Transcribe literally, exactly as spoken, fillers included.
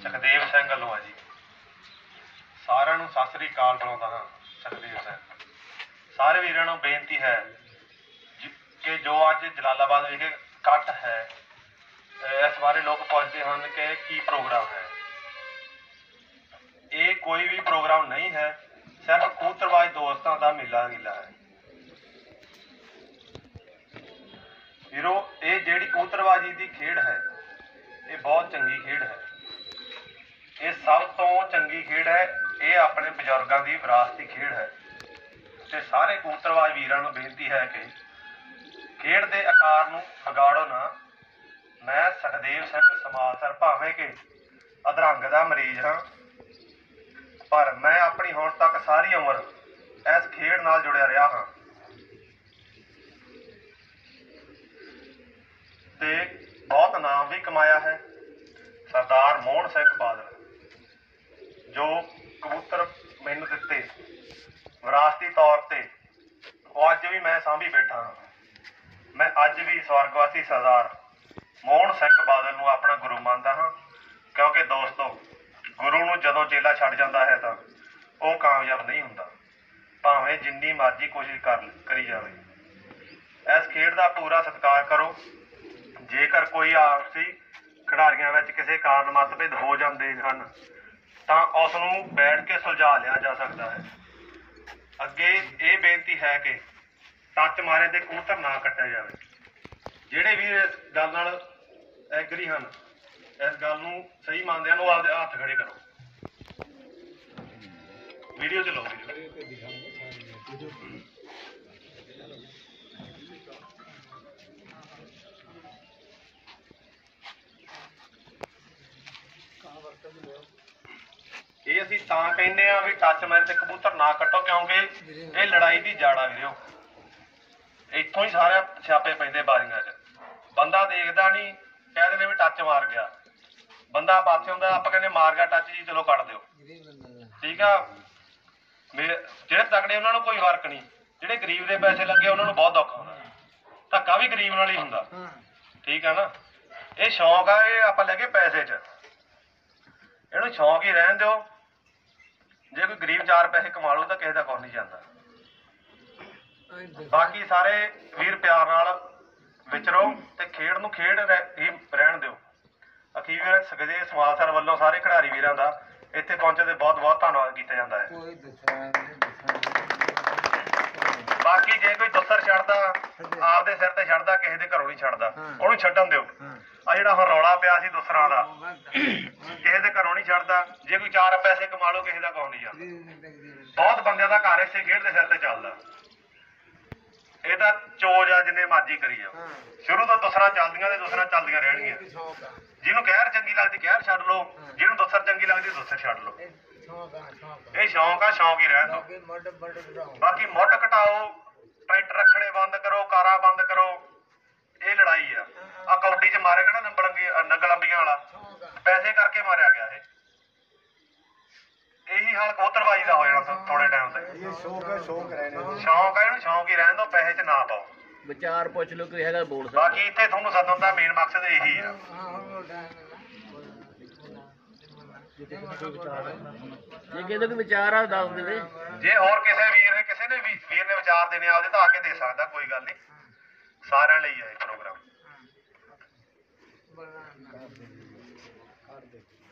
ਸੁਖਦੇਵ ਸਿੰਘ ਵੱਲੋਂ ਹੈ ਜੀ। ਸਾਰਿਆਂ ਨੂੰ ਸਤਿ ਸ੍ਰੀ ਅਕਾਲ ਬੁਲਾਉਂਦਾ ਹਾਂ। ਸੁਖਦੇਵ ਸਿੰਘ ਸਾਰੇ ਵੀਰਾਂ ਨੂੰ ਬੇਨਤੀ ਹੈ ਕਿ ਜੋ ਅੱਜ ਜਲਾਲਾਬਾਦ ਵਿਖੇ ਇਕੱਠ ਹੈ, ਇਸ ਬਾਰੇ ਲੋਕ ਪੁੱਛਦੇ ਹਨ ਕਿ ਕੀ ਪ੍ਰੋਗਰਾਮ ਹੈ। ਇਹ ਕੋਈ ਵੀ ਪ੍ਰੋਗਰਾਮ ਨਹੀਂ ਹੈ, ਸਿਰਫ ਕਬੂਤਰਬਾਜ਼ ਦੋਸਤਾਂ ਦਾ ਮੇਲਾ ਗੀਲਾ ਹੈ। ਵੀਰੋ, ਇਹ ਜਿਹੜੀ ਕਬੂਤਰਬਾਜ਼ੀ ਦੀ ਖੇਡ ਹੈ, ਇਹ ਬਹੁਤ ਚੰਗੀ ਖੇਡ ਹੈ। ਇਹ ਸਭ ਤੋਂ ਚੰਗੀ ਖੇਡ ਹੈ। ਇਹ ਆਪਣੇ ਬਜ਼ੁਰਗਾਂ ਦੀ ਵਿਰਾਸਤੀ ਖੇਡ ਹੈ ਤੇ ਸਾਰੇ ਕਬੂਤਰਬਾਜ਼ ਵੀਰਾਂ ਨੂੰ ਬੇਨਤੀ ਹੈ ਕਿ ਖੇਡ ਦੇ ਆਕਾਰ ਨੂੰ ਵਿਗਾੜੋ ਨਾ। ਮੈਂ ਸੁਖਦੇਵ ਸਿੰਘ ਸਮਾਲਸਰ ਭਾਵੇਂ ਕਿ ਅਧਰੰਗ ਦਾ ਮਰੀਜ਼ ਹਾਂ, ਪਰ ਮੈਂ ਆਪਣੀ ਹੁਣ ਤੱਕ ਸਾਰੀ ਉਮਰ ਇਸ ਖੇਡ ਨਾਲ ਜੁੜਿਆ ਰਿਹਾ ਹਾਂ ਤੇ ਬਹੁਤ ਨਾਮ ਵੀ ਕਮਾਇਆ ਹੈ। ਸਰਦਾਰ ਮੋਹਨ ਸਿੰਘ ਬਾਦਲ ਜੋ ਕਬੂਤਰ ਮੈਨੂੰ ਦਿੱਤੇ ਵਿਰਾਸਤੀ ਤੌਰ ਤੇ, ਉਹ ਅੱਜ ਵੀ ਮੈਂ ਸਾਂਭੀ ਬੈਠਾ ਹਾਂ। ਮੈਂ ਅੱਜ ਵੀ ਸਵਰਗਵਾਸੀ ਸਰਦਾਰ ਮੋਹਨ ਸਿੰਘ ਬਾਦਲ ਨੂੰ ਆਪਣਾ ਗੁਰੂ ਮੰਨਦਾ ਹਾਂ, ਕਿਉਂਕਿ ਦੋਸਤੋ, ਗੁਰੂ ਨੂੰ ਜਦੋਂ ਚੇਲਾ ਛੱਡ ਜਾਂਦਾ ਹੈ ਤਾਂ ਉਹ ਕਾਮਯਾਬ ਨਹੀਂ ਹੁੰਦਾ, ਭਾਵੇਂ ਜਿੰਨੀ ਮਰਜ਼ੀ ਕੋਸ਼ਿਸ਼ ਕਰ ਕਰੀ ਜਾਵੇ। ਇਸ ਖੇਡ ਦਾ ਪੂਰਾ ਸਤਿਕਾਰ ਕਰੋ। ਜੇਕਰ ਕੋਈ ਆਪਸੀ ਖਿਡਾਰੀਆਂ ਵਿੱਚ ਕਿਸੇ ਕਾਰਨ ਮਤਭੇਦ ਹੋ ਜਾਂਦੇ ਹਨ ਤਾਂ ਉਸ ਨੂੰ ਬੈਠ ਕੇ ਸੁਲਝਾ ਲਿਆ ਜਾ ਸਕਦਾ ਹੈ। ਅੱਗੇ ਇਹ ਬੇਨਤੀ ਹੈ ਕਿ ਟੱਚ ਮਾਰੇ ਤੇ ਕਬੂਤਰ ਨਾ ਕੱਟਿਆ ਜਾਵੇ। ਜਿਹੜੇ ਵੀ ਇਸ ਗੱਲ ਨਾਲ ਐਗਰੀ ਹਨ, ਇਸ ਗੱਲ ਨੂੰ ਸਹੀ ਮੰਨਦੇ ਹਨ, ਉਹ ਆਪਦੇ ਹੱਥ ਖੜੇ ਕਰੋ। ਵੀਡੀਓ ਚ ਲਓ ਵੀਡੀਓ। ਇਹ ਅਸੀਂ ਤਾਂ ਕਹਿੰਦੇ ਆ ਵੀ ਟੱਚ ਮਾਰੇ ਤੇ ਕਬੂਤਰ ਨਾ ਕੱਟੋ, ਕਿਉਂਕਿ ਇਹ ਲੜਾਈ ਦੀ ਜੜ ਆ ਵੀਰੋ। ਇੱਥੋਂ ਹੀ ਸਾਰੇ ਸਿਆਪੇ ਪੈਂਦੇ ਬਾਜ਼ੀਆਂ 'ਚ। ਬੰਦਾ ਦੇਖਦਾ ਨਹੀਂ, ਕਹਿ ਦਿੰਦੇ ਵੀ ਟੱਚ ਮਾਰ ਗਿਆ, ਬੰਦਾ ਪਾਸੇ ਹੁੰਦਾ, ਆਪਾਂ ਕਹਿੰਦੇ ਮਾਰ ਗਿਆ ਟੱਚ ਜੀ, ਚਲੋ ਕੱਟ ਦਿਓ। ਠੀਕ ਆ, ਮੇਰੇ ਜਿਹੜੇ ਤਕੜੇ ਉਹਨਾਂ ਨੂੰ ਕੋਈ ਫਰਕ ਨਹੀਂ, ਜਿਹੜੇ ਗਰੀਬ ਦੇ ਪੈਸੇ ਲੱਗੇ ਉਹਨਾਂ ਨੂੰ ਬਹੁਤ ਦੁੱਖ ਹੁੰਦਾ। ਧੱਕਾ ਵੀ ਗਰੀਬ ਨਾਲ ਹੀ ਹੁੰਦਾ। ਠੀਕ ਆ ਨਾ, ਇਹ ਸ਼ੌਂਕ ਆ, ਇਹ ਆਪਾਂ ਲੈ ਕੇ ਪੈਸੇ 'ਚ, ਇਹਨੂੰ ਸ਼ੌਂਕ ਹੀ ਰਹਿਣ ਦਿਓ। ਜੇ ਕੋਈ ਗਰੀਬ ਚਾਰ ਪੈਸੇ ਕਮਾ ਲਓ ਤਾਂ ਕਿਸੇ ਦਾ ਕੁਛ ਨਹੀਂ ਜਾਂਦਾ। ਬਾਕੀ ਸਾਰੇ ਵੀਰ ਪਿਆਰ ਨਾਲ ਵਿਚਰੋ ਤੇ ਖੇਡ ਨੂੰ ਖੇਡ ਹੀ ਰਹਿਣ ਦਿਓ। ਅਖੀਰ ਸੁਖਦੇਵ ਸਮਾਲਸਰ ਵੱਲੋਂ ਸਾਰੇ ਖਿਡਾਰੀ ਵੀਰਾਂ ਦਾ ਇੱਥੇ ਪਹੁੰਚਣ ਦੇ ਬਹੁਤ ਬਹੁਤ ਧੰਨਵਾਦ ਕੀਤਾ ਜਾਂਦਾ ਹੈ। ਬਾਕੀ ਜੇ ਕੋਈ ਦੁੱਸਰ ਛੱਡਦਾ, ਆਪਦੇ ਸਿਰ ਤੇ ਛੱਡਦਾ, ਕਿਸੇ ਦੇ ਘਰੋਂ ਨਹੀਂ ਛੱਡਦਾ, ਉਹਨੂੰ ਛੱਡਣ ਦਿਓ। ਆ ਜਿਹੜਾ ਹੁਣ ਰੌਲਾ ਪਿਆ ਸੀ ਦੁੱਸਰਾਂ ਦਾ, ਕਿਸੇ ਦੇ ਘਰੋਂ ਨਹੀਂ ਛੱਡਦਾ। ਜੇ ਕੋਈ ਚਾਰ ਪੈਸੇ ਕਮਾ ਲਓ, ਕਿਸੇ ਦਾ ਕੁਛ ਨਹੀਂ ਜਾਂਦਾ। ਬਹੁਤ ਬੰਦਿਆਂ ਦਾ ਘਰ ਇਸੇ ਖੇਡ ਦੇ ਸਿਰ ਤੇ ਚੱਲਦਾ। ਇਹ ਤਾਂ ਚੋਜ ਆ, ਜਿੰਨੇ ਮਰਜ਼ੀ ਕਰੀ ਜਾਓ। ਸ਼ੁਰੂ ਤੋਂ ਦੁੱਸਰਾਂ ਚੱਲਦੀਆਂ ਤੇ ਦੁੱਸਰਾਂ ਚੱਲਦੀਆਂ ਰਹਿਣਗੀਆਂ। ਜਿਹਨੂੰ ਕਹਿਰ ਚੰਗੀ ਲੱਗਦੀ ਕਹਿਰ ਛੱਡ ਲਓ, ਜਿਹਨੂੰ ਦੁੱਸਰ ਚੰਗੀ ਲੱਗਦੀ ਦੁੱਸਰ ਛੱਡ ਲਓ। ਇਹ ਸ਼ੌਂਕ ਆ, ਸ਼ੌਂਕ ਹੀ ਰਹਿਣ ਦਿਓ। ਬਾਕੀ ਮੁੱਢ ਘਟਾਓ, ਟਰੈਕਟਰ ਰੱਖਣੇ ਬੰਦ ਕਰੋ, ਕਾਰਾਂ ਬੰਦ ਕਰੋ। ਇਹ ਲੜਾਈ ਆ। ਆ ਕਬੱਡੀ ਚ ਮਾਰਿਆ ਗਿਆ ਨਾ ਨੰਬਲੰਗੀ ਨਗਲੰਬੀਆਂ ਵਾਲਾ, ਪੈਸੇ ਕਰਕੇ ਮਾਰਿਆ ਗਿਆ। ਇਹ ਇਹੀ ਹਾਲ ਕਬੂਤਰਬਾਜ਼ੀ ਦਾ ਹੋ ਜਾਣਾ ਥੋੜੇ ਟਾਈਮ ਤੱਕ। ਸ਼ੌਂਕ ਆ, ਸ਼ੌਂਕ ਇਹਨੂੰ ਸ਼ੌਂਕ ਹੀ ਰਹਿਣ ਦਿਓ, ਪੈਸੇ ਚ ਨਾ ਪਾਓ। ਵਿਚਾਰ ਪੁੱਛ ਲਓ, ਕੋਈ ਹੈਗਾ ਬੋਲ ਸਕਦਾ। ਬਾਕੀ ਇੱਥੇ ਤੁਹਾਨੂੰ ਸੱਦਣ ਦਾ ਮੇਨ ਮਕਸਦ ਇਹੀ ਆ। ਜੇ ਕਿਸੇ ਕੋਈ ਵਿਚਾਰ ਆ ਦੱਸ ਦੇਵੇ। ਜੇ ਹੋਰ ਕਿਸੇ ਵੀਰ ਨੇ ਕਿਸੇ ਨੇ ਵੀ ਵੀਰ ਨੇ ਵਿਚਾਰ ਦੇਣੇ ਆਪਦੇ ਤਾਂ ਆ ਕੇ ਦੇ ਸਕਦਾ, ਕੋਈ ਗੱਲ ਨਹੀਂ। ਸਾਰਿਆਂ ਲਈ ਹੈ ਇਹ ਪ੍ਰੋਗਰਾਮ।